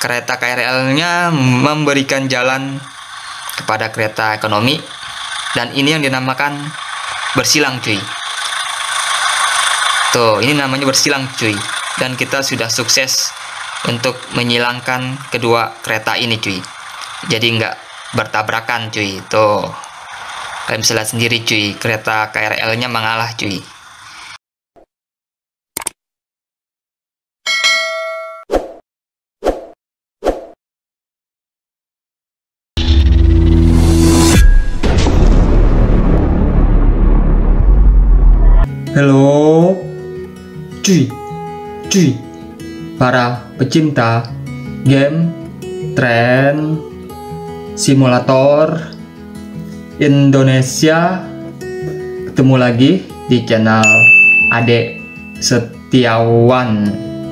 kereta KRL-nya memberikan jalan kepada kereta ekonomi, dan ini yang dinamakan bersilang cuy. Tuh, ini namanya bersilang cuy. Dan kita sudah sukses untuk menyilangkan kedua kereta ini cuy. Jadi nggak bertabrakan cuy. Tuh, kalian bisa lihat sendiri cuy, kereta KRL-nya mengalah cuy. Halo cuy, para pecinta game tren simulator Indonesia, ketemu lagi di channel Ade Setiawan.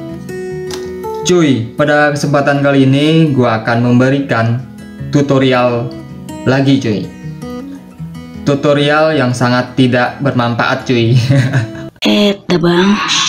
Cuy, pada kesempatan kali ini gua akan memberikan tutorial lagi cuy. Tutorial yang sangat tidak bermanfaat cuy. Bang.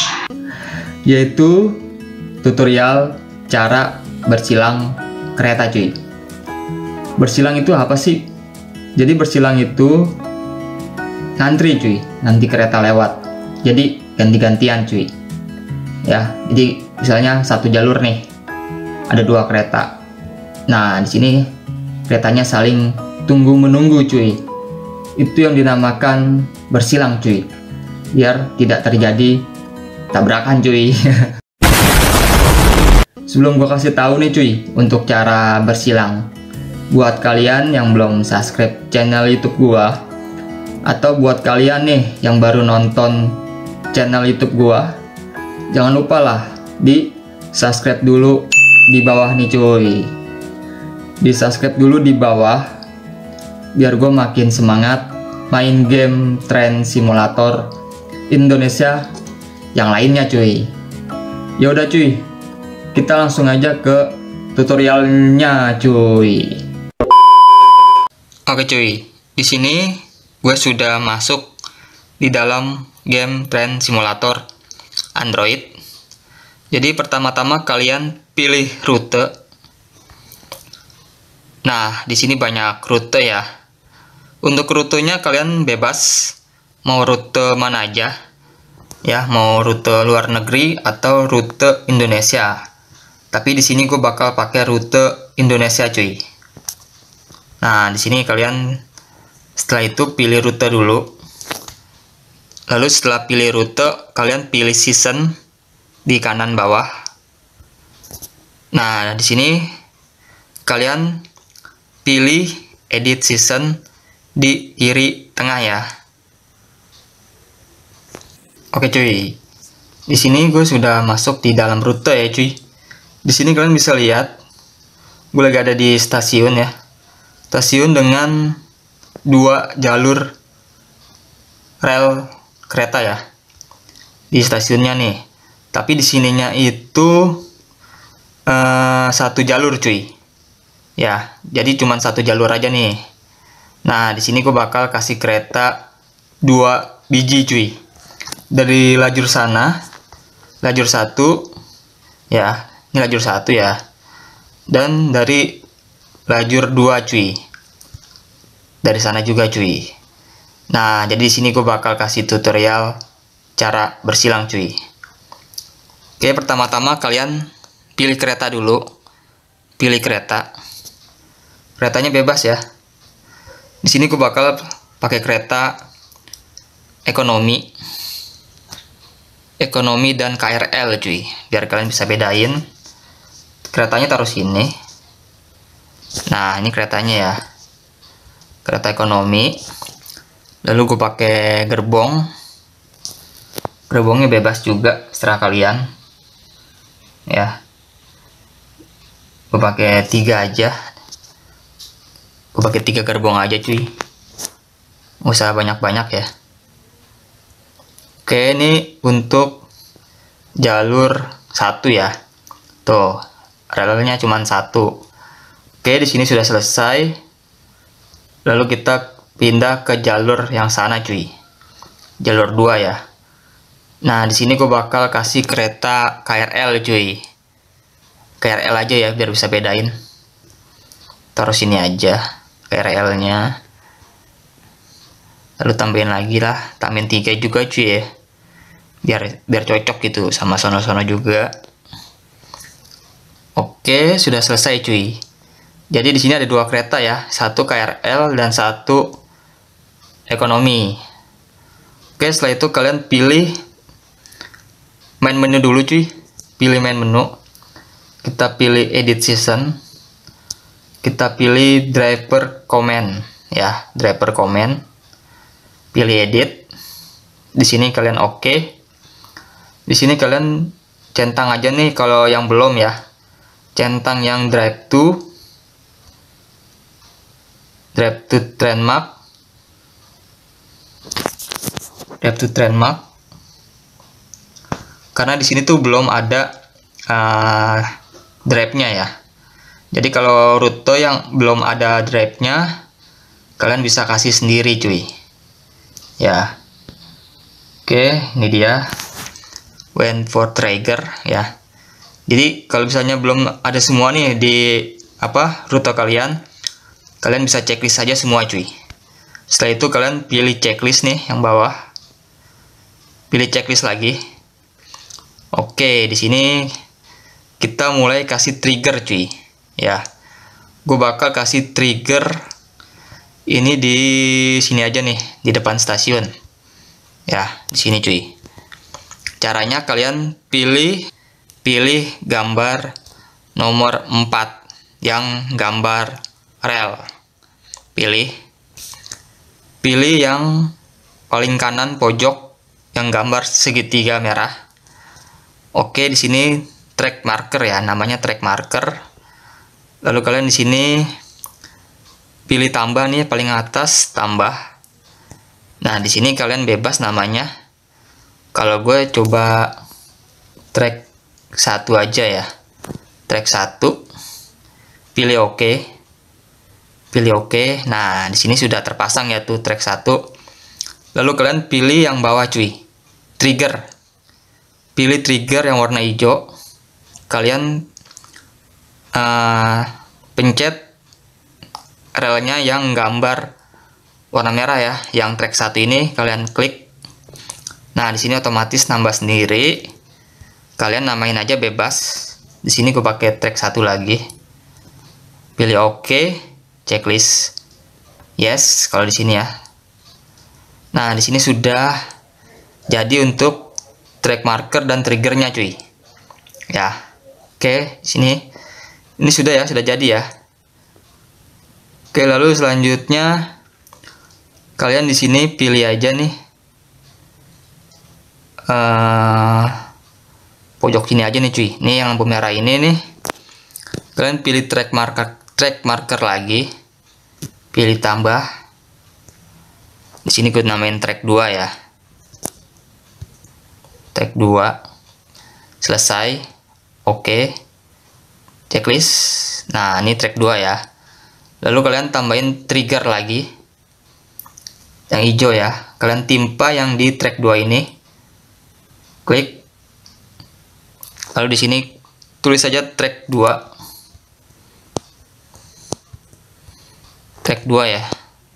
Yaitu tutorial cara bersilang kereta cuy. Bersilang itu apa sih? Jadi bersilang itu ngantri cuy, nanti kereta lewat. Jadi ganti-gantian cuy. Ya, jadi misalnya satu jalur nih, ada dua kereta. Nah, di sini keretanya saling tunggu menunggu cuy. Itu yang dinamakan bersilang cuy, biar tidak terjadi tabrakan cuy. Sebelum gua kasih tahu nih cuy untuk cara bersilang, buat kalian yang belum subscribe channel YouTube gua, atau buat kalian nih yang baru nonton channel YouTube gua, jangan lupa lah di subscribe dulu di bawah nih cuy. Di subscribe dulu di bawah biar gue makin semangat main game tren simulator Indonesia yang lainnya cuy. Ya udah cuy, kita langsung aja ke tutorialnya cuy. Oke cuy, di sini gue sudah masuk di dalam game tren simulator Android. Jadi pertama-tama kalian pilih rute. Nah, di sini banyak rute ya. Untuk rutenya kalian bebas mau rute mana aja. Ya, mau rute luar negeri atau rute Indonesia. Tapi di sini gue bakal pakai rute Indonesia cuy. Nah, di sini kalian setelah itu pilih rute dulu. Lalu setelah pilih rute, kalian pilih season di kanan bawah. Nah, di sini kalian pilih edit season di kiri tengah ya. Oke cuy, di sini gue sudah masuk di dalam rute ya cuy. Di sini kalian bisa lihat, gue lagi ada di stasiun ya. Stasiun dengan dua jalur rel kereta ya. Di stasiunnya nih. Tapi di sininya itu satu jalur cuy. Ya, jadi cuma satu jalur aja nih. Nah, di sini gue bakal kasih kereta 2 biji cuy. Dari lajur sana, lajur 1 ya, ini lajur 1 ya. Dan dari lajur 2 cuy. Dari sana juga cuy. Nah, jadi di sini gue bakal kasih tutorial cara bersilang cuy. Oke, pertama-tama kalian pilih kereta dulu. Pilih kereta. Keretanya bebas ya. Di sini gue bakal pakai kereta ekonomi dan KRL cuy, biar kalian bisa bedain. Keretanya taruh sini. Nah, ini keretanya ya, kereta ekonomi. Lalu gue pakai gerbong. Gerbongnya bebas juga, serah kalian ya. Gue pakai 3 aja. Gue pakai 3 gerbong aja cuy, nggak usah banyak-banyak ya. Oke, ini untuk jalur 1 ya. Tuh, relnya cuma 1. Oke, di sini sudah selesai. Lalu kita pindah ke jalur yang sana cuy, jalur 2 ya. Nah, di sini gue bakal kasih kereta KRL cuy. KRL aja ya biar bisa bedain. Taruh sini aja KRL-nya. Lalu tambahin lagi lah, tambahin 3 juga cuy ya. Biar cocok gitu sama sono-sono juga. Oke, sudah selesai cuy. Jadi di sini ada 2 kereta ya, satu KRL dan satu ekonomi. Oke, setelah itu kalian pilih main menu dulu cuy. Pilih main menu. Kita pilih edit season. Kita pilih driver comment ya, driver comment. Pilih edit. Di sini kalian oke. Di sini kalian centang aja nih kalau yang belum ya. Centang yang drive to trademark. Drive to trademark. Karena di sini tuh belum ada drive-nya ya. Jadi kalau rute yang belum ada drive-nya, kalian bisa kasih sendiri cuy. Ya. Oke, ini dia. When for trigger ya. Jadi kalau misalnya belum ada semua nih di rute kalian bisa checklist saja semua cuy. Setelah itu kalian pilih checklist nih yang bawah. Pilih checklist lagi. Oke, di sini kita mulai kasih trigger cuy. Ya, gue bakal kasih trigger ini di sini aja nih, di depan stasiun. Ya, di sini cuy. Caranya kalian pilih gambar nomor 4 yang gambar rel. Pilih yang paling kanan pojok yang gambar segitiga merah. Oke, di sini track marker ya, namanya track marker. Lalu kalian di sini pilih tambah nih paling atas, tambah. Nah, di sini kalian bebas namanya. Kalau gue coba track 1 aja ya. Track 1. Pilih oke. Pilih oke. Nah, di sini sudah terpasang ya tuh track 1. Lalu kalian pilih yang bawah cuy. Trigger. Pilih trigger yang warna hijau. Kalian pencet relnya yang gambar warna merah ya, yang track 1 ini kalian klik. Nah, di sini otomatis nambah sendiri. Kalian namain aja bebas. Di sini gue pakai track 1 lagi. Pilih oke, checklist. Yes, kalau di sini ya. Nah, di sini sudah jadi untuk track marker dan triggernya cuy. Ya. Oke, di sini ini sudah ya, sudah jadi ya. Oke, lalu selanjutnya kalian di sini pilih aja nih pojok sini aja nih cuy. Ini yang lampu merah ini nih. Kalian pilih track marker lagi. Pilih tambah. Di sini gue namain track 2 ya. Track 2. Selesai. Oke. Checklist. Nah, ini track 2 ya. Lalu kalian tambahin trigger lagi. Yang hijau ya. Kalian timpa yang di track 2 ini. Klik. Lalu di sini tulis saja track 2. Track 2 ya.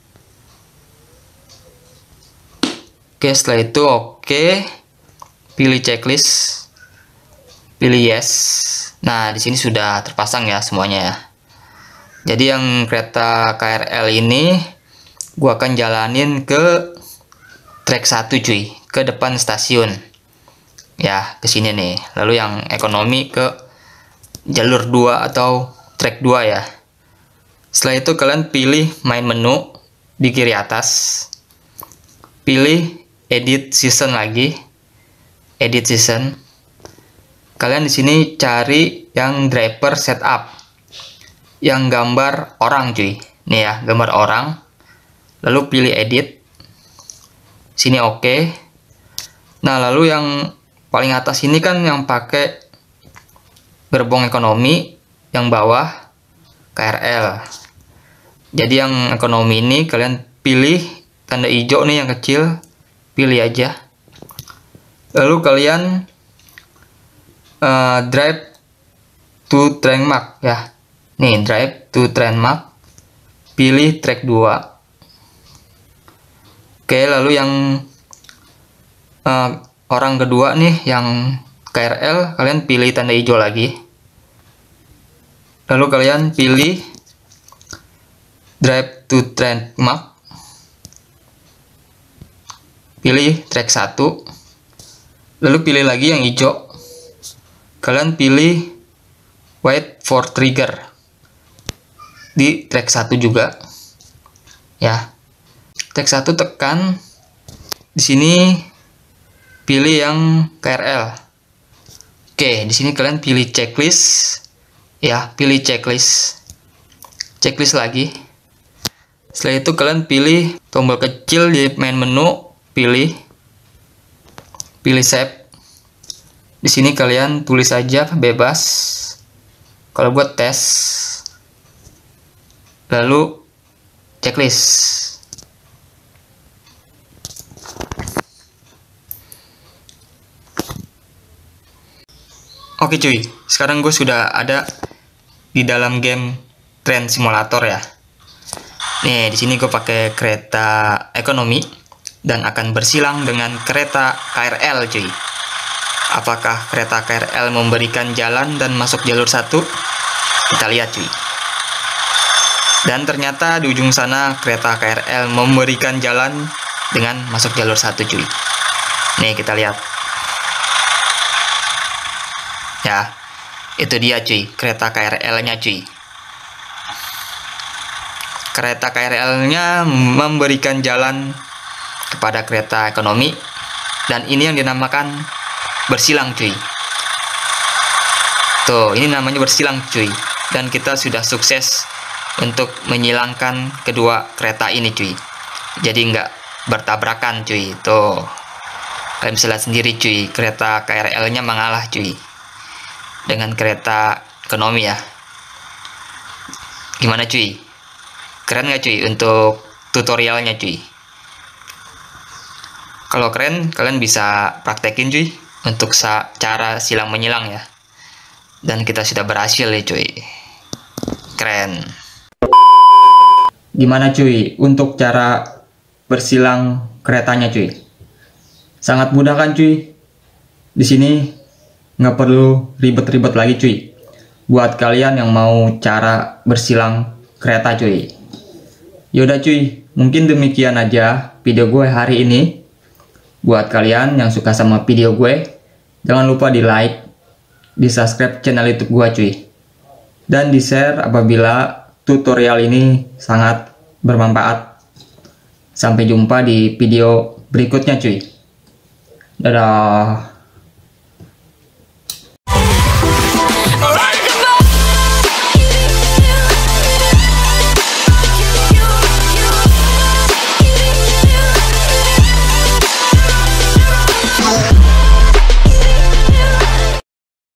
Oke, setelah itu oke. Pilih checklist. Pilih yes. Nah, di sini sudah terpasang ya semuanya ya. Jadi yang kereta KRL ini gua akan jalanin ke track 1 cuy, ke depan stasiun. Ya, ke sini nih. Lalu yang ekonomi ke jalur 2 atau track 2 ya. Setelah itu kalian pilih main menu di kiri atas. Pilih edit season lagi. Edit season. Kalian di sini cari yang driver setup. Yang gambar orang cuy. Nih ya, gambar orang. Lalu pilih edit. Sini oke. Nah, lalu yang paling atas ini kan yang pakai gerbong ekonomi, yang bawah KRL. Jadi yang ekonomi ini kalian pilih tanda hijau nih yang kecil, pilih aja. Lalu kalian drive to track mark ya. Nih, drive to track mark. Pilih track 2. Oke, lalu yang orang kedua nih, yang KRL, kalian pilih tanda hijau lagi. Lalu kalian pilih drive to track mark. Pilih track 1. Lalu pilih lagi yang hijau. Kalian pilih wait for trigger di track 1 juga. Ya. Track 1 tekan. Di sini pilih yang KRL. Oke, di sini kalian pilih checklist. Ya, pilih checklist. Checklist lagi. Setelah itu kalian pilih tombol kecil di main menu, pilih save. Di sini kalian tulis aja bebas. Kalau buat tes. Lalu checklist. Oke cuy, sekarang gue sudah ada di dalam game Train Simulator ya. Nih, di sini gue pakai kereta ekonomi dan akan bersilang dengan kereta KRL cuy. Apakah kereta KRL memberikan jalan dan masuk jalur 1? Kita lihat cuy. Dan ternyata di ujung sana kereta KRL memberikan jalan dengan masuk jalur 1 cuy. Nih, kita lihat. Ya, itu dia cuy, kereta KRL-nya cuy. Kereta KRL-nya memberikan jalan kepada kereta ekonomi, dan ini yang dinamakan bersilang cuy. Tuh, ini namanya bersilang cuy. Dan kita sudah sukses untuk menyilangkan kedua kereta ini cuy. Jadi nggak bertabrakan cuy. Tuh, kalian bisa lihat sendiri cuy, kereta KRL-nya mengalah cuy dengan kereta ekonomi ya. Gimana cuy? Keren nggak cuy untuk tutorialnya cuy? Kalau keren, kalian bisa praktekin cuy untuk cara silang menyilang ya. Dan kita sudah berhasil ya cuy. Keren. Gimana cuy untuk cara bersilang keretanya cuy? Sangat mudah kan cuy? Di sini nggak perlu ribet-ribet lagi cuy. Buat kalian yang mau cara bersilang kereta cuy. Yaudah cuy, mungkin demikian aja video gue hari ini. Buat kalian yang suka sama video gue, jangan lupa di like, di subscribe channel YouTube gue cuy. Dan di share apabila tutorial ini sangat bermanfaat. Sampai jumpa di video berikutnya cuy. Dadah.